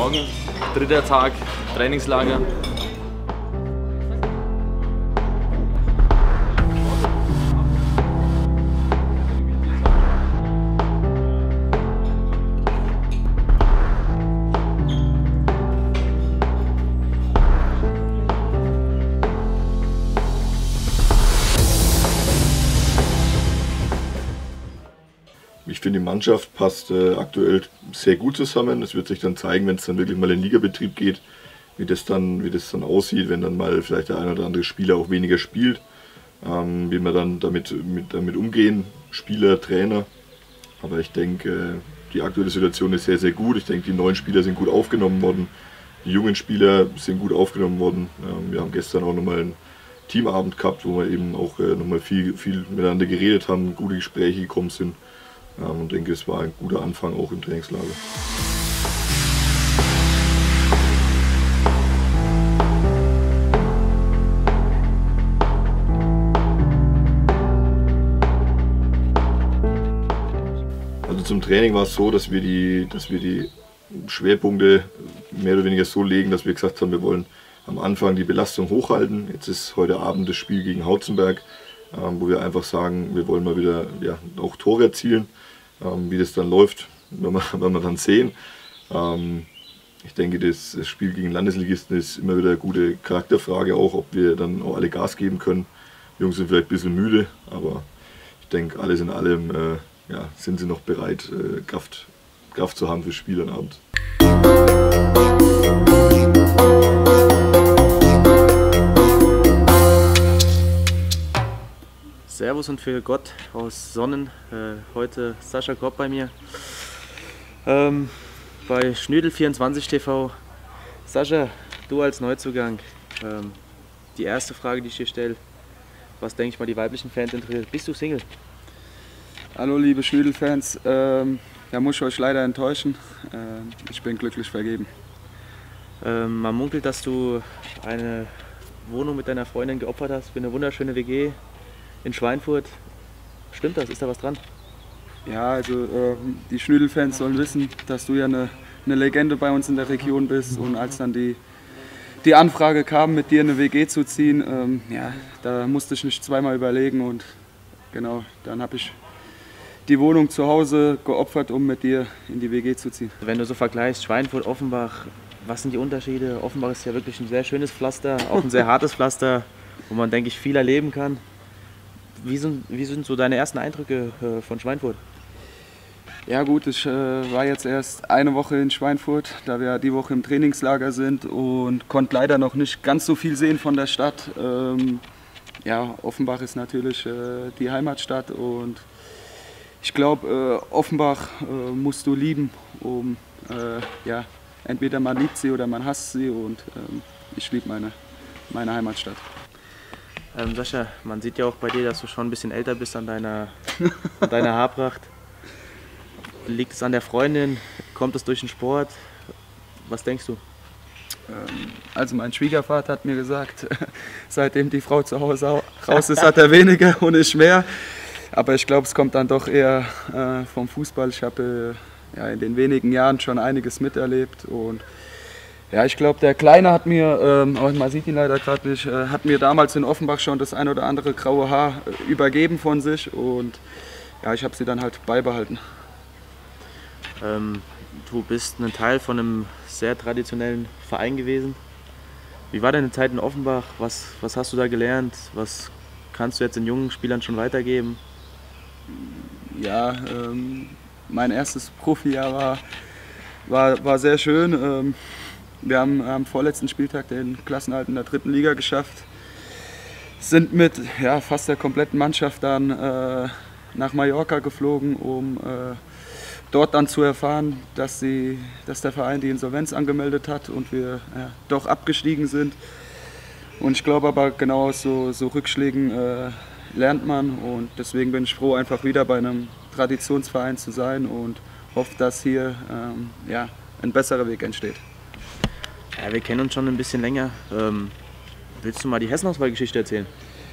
Morgen, dritter Tag, Trainingslager. Ich finde, die Mannschaft passt aktuell sehr gut zusammen. Es wird sich dann zeigen, wenn es dann wirklich mal in den Ligabetrieb geht, wie das dann aussieht, wenn dann mal vielleicht der ein oder andere Spieler auch weniger spielt, wie wir dann damit umgehen, Spieler, Trainer. Aber ich denke, die aktuelle Situation ist sehr, sehr gut. Ich denke, die neuen Spieler sind gut aufgenommen worden, die jungen Spieler sind gut aufgenommen worden. Wir haben gestern auch nochmal einen Teamabend gehabt, wo wir eben auch nochmal viel miteinander geredet haben, gute Gespräche gekommen sind. Und denke, es war ein guter Anfang auch im Trainingslager. Also zum Training war es so, dass wir die Schwerpunkte mehr oder weniger so legen, dass wir gesagt haben, wir wollen am Anfang die Belastung hochhalten. Jetzt ist heute Abend das Spiel gegen Hautzenberg, wo wir einfach sagen, wir wollen mal wieder auch Tore erzielen. Wie das dann läuft, werden wir dann sehen. Ich denke, das Spiel gegen Landesligisten ist immer wieder eine gute Charakterfrage, auch ob wir dann auch alle Gas geben können. Die Jungs sind vielleicht ein bisschen müde, aber ich denke, alles in allem sind sie noch bereit, Kraft zu haben fürs Spiel am Abend. Servus und für Gott aus Sonnen. Heute Sascha Kopp bei mir. Bei Schnödel24 TV. Sascha, du als Neuzugang. Die erste Frage, die ich dir stelle, was denke ich mal die weiblichen Fans interessiert. Bist du Single? Hallo liebe Schnödel-Fans. Da muss ich euch leider enttäuschen. Ich bin glücklich vergeben. Man munkelt, dass du eine Wohnung mit deiner Freundin geopfert hast für eine wunderschöne WG in Schweinfurt. Stimmt das? Ist da was dran? Ja, also die Schnödel-Fans sollen wissen, dass du ja eine Legende bei uns in der Region bist. Und als dann die Anfrage kam, mit dir eine WG zu ziehen, da musste ich nicht zweimal überlegen. Und genau, dann habe ich die Wohnung zu Hause geopfert, um mit dir in die WG zu ziehen. Wenn du so vergleichst, Schweinfurt, Offenbach, was sind die Unterschiede? Offenbach ist ja wirklich ein sehr schönes Pflaster, auch ein sehr hartes Pflaster, wo man, denke ich, viel erleben kann. Wie sind so deine ersten Eindrücke von Schweinfurt? Ja gut, ich war jetzt erst eine Woche in Schweinfurt, da wir die Woche im Trainingslager sind und konnte leider noch nicht ganz so viel sehen von der Stadt. Offenbach ist natürlich die Heimatstadt und ich glaube, Offenbach musst du lieben, entweder man liebt sie oder man hasst sie und ich liebe meine Heimatstadt. Sascha, man sieht ja auch bei dir, dass du schon ein bisschen älter bist an deiner Haarpracht. Liegt es an der Freundin? Kommt es durch den Sport? Was denkst du? Also mein Schwiegervater hat mir gesagt, seitdem die Frau zu Hause raus ist, hat er weniger und ich mehr. Aber ich glaube, es kommt dann doch eher vom Fußball. Ich habe in den wenigen Jahren schon einiges miterlebt und ja, ich glaube, der Kleine hat mir, man sieht ihn leider gerade nicht, hat mir damals in Offenbach schon das ein oder andere graue Haar übergeben von sich und ja, ich habe sie dann halt beibehalten. Du bist ein Teil von einem sehr traditionellen Verein gewesen. Wie war deine Zeit in Offenbach? Was hast du da gelernt? Was kannst du jetzt den jungen Spielern schon weitergeben? Ja, mein erstes Profijahr war sehr schön. Wir haben am vorletzten Spieltag den Klassenerhalt in der 3. Liga geschafft, sind mit fast der kompletten Mannschaft dann nach Mallorca geflogen, um dort dann zu erfahren, dass der Verein die Insolvenz angemeldet hat und wir doch abgestiegen sind. Und ich glaube aber genau aus so Rückschlägen lernt man und deswegen bin ich froh, einfach wieder bei einem Traditionsverein zu sein und hoffe, dass hier ein besserer Weg entsteht. Ja, wir kennen uns schon ein bisschen länger. Willst du mal die Hessenauswahl-Geschichte erzählen?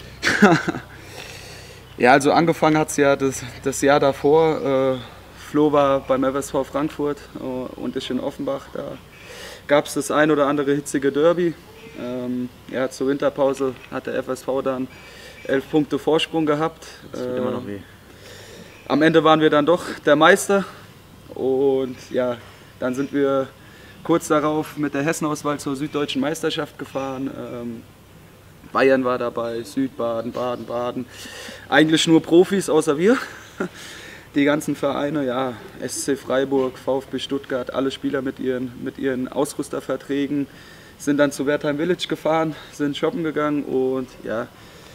Ja, also angefangen hat es ja das Jahr davor. Flo war beim FSV Frankfurt und ich in Offenbach. Da gab es das ein oder andere hitzige Derby. Ja, zur Winterpause hat der FSV dann 11 Punkte Vorsprung gehabt. Das tut immer noch weh. Am Ende waren wir dann doch der Meister und ja, dann sind wir kurz darauf mit der Hessenauswahl zur Süddeutschen Meisterschaft gefahren. Bayern war dabei, Südbaden, Baden-Baden. Eigentlich nur Profis außer wir. Die ganzen Vereine, ja, SC Freiburg, VfB Stuttgart, alle Spieler mit ihren Ausrüsterverträgen sind dann zu Wertheim Village gefahren, sind shoppen gegangen und ja,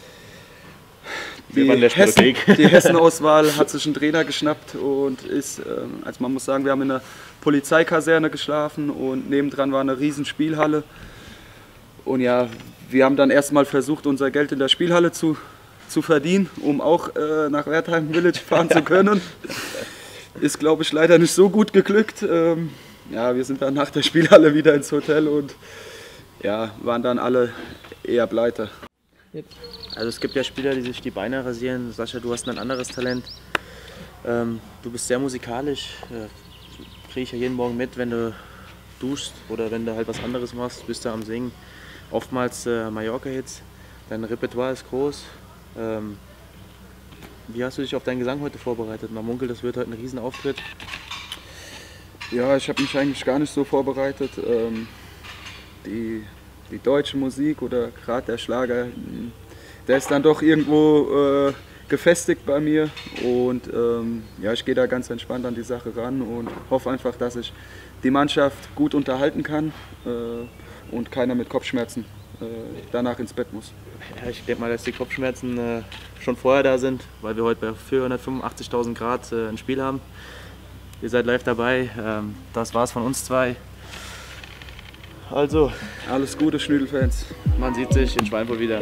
die Hessen-Auswahl hat sich einen Trainer geschnappt und ist, also man muss sagen, wir haben in einer Polizeikaserne geschlafen und nebendran war eine riesen Spielhalle. Und ja, wir haben dann erstmal versucht, unser Geld in der Spielhalle zu verdienen, um auch nach Wertheim Village fahren zu können. Ist, glaube ich, leider nicht so gut geglückt. Ja, wir sind dann nach der Spielhalle wieder ins Hotel und ja, waren dann alle eher pleite. Also es gibt ja Spieler, die sich die Beine rasieren. Sascha, du hast ein anderes Talent. Du bist sehr musikalisch. Kriege ich ja jeden Morgen mit, wenn du duschst oder wenn du halt was anderes machst, bist du am Singen. Oftmals Mallorca-Hits. Dein Repertoire ist groß. Wie hast du dich auf deinen Gesang heute vorbereitet? Man munkelt, das wird heute ein Riesenauftritt. Ja, ich habe mich eigentlich gar nicht so vorbereitet. Die deutsche Musik oder gerade der Schlager, der ist dann doch irgendwo gefestigt bei mir und ja, ich gehe da ganz entspannt an die Sache ran und hoffe einfach, dass ich die Mannschaft gut unterhalten kann und keiner mit Kopfschmerzen danach ins Bett muss. Ja, ich denke mal, dass die Kopfschmerzen schon vorher da sind, weil wir heute bei 485.000 Grad ein Spiel haben. Ihr seid live dabei, das war's von uns zwei. Also, alles Gute, Schnüdelfans. Man sieht sich in Schweinfurt wieder.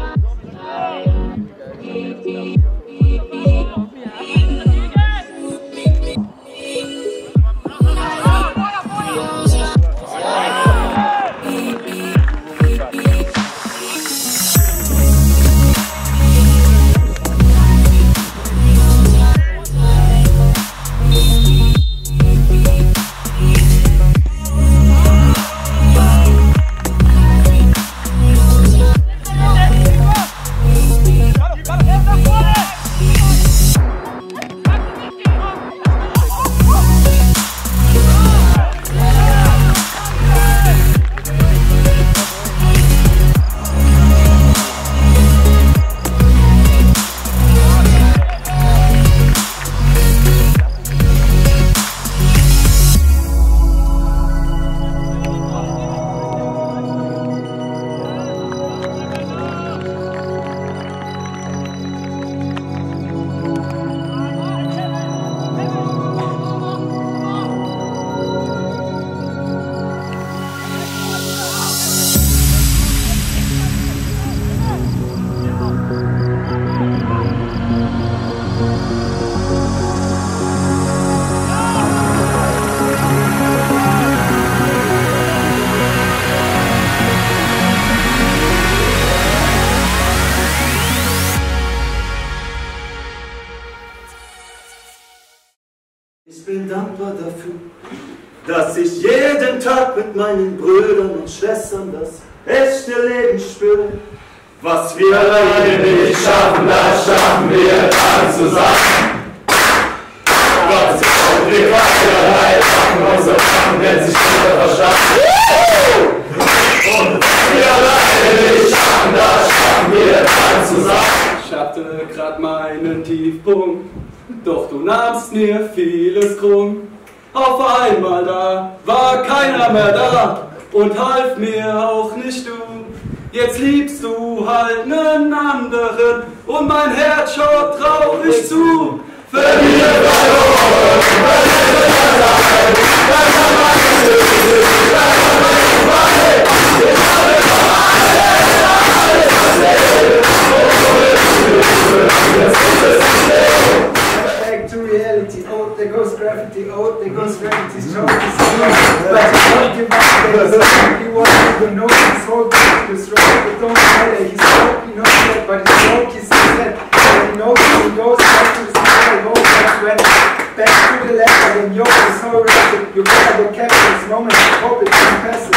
Ich bin dankbar dafür, dass ich jeden Tag mit meinen Brüdern und Schwestern das echte Leben spüre. Was wir alleine nicht schaffen, das schaffen wir dann zusammen. Gott sei Dank, wir quasi allein machen unsere Sachen, wenn sich jeder verstanden. Und was wir alleine nicht schaffen, das schaffen wir dann zusammen. Ich hatte grad meinen Tiefpunkt, doch du nahmst mir vieles krumm. Auf einmal da war keiner mehr da und half mir auch nicht du. Jetzt liebst du halt nen anderen und mein Herz schaut traurig zu. Back to reality, oh there goes gravity, oh there goes gravity's joke is but you don't give up, he won't even know he's so good, he's right, it don't matter, he's broke, he knows that, but he's broke, he's dead, and he knows he goes back to the sky, he goes back to the left, and yo, it's so rapid, you gotta get captured this moment, I hope it can pass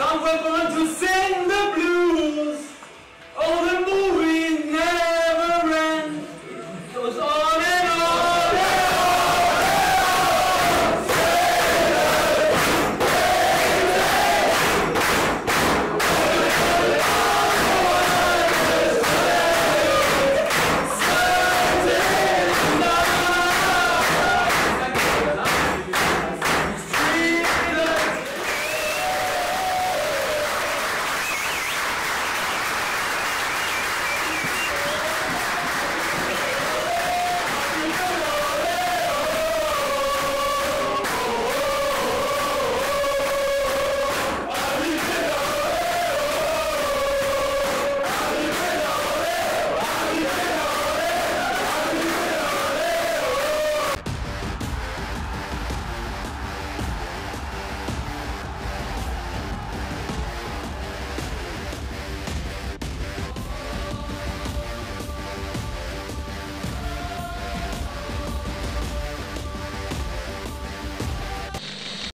Now we're going to sing.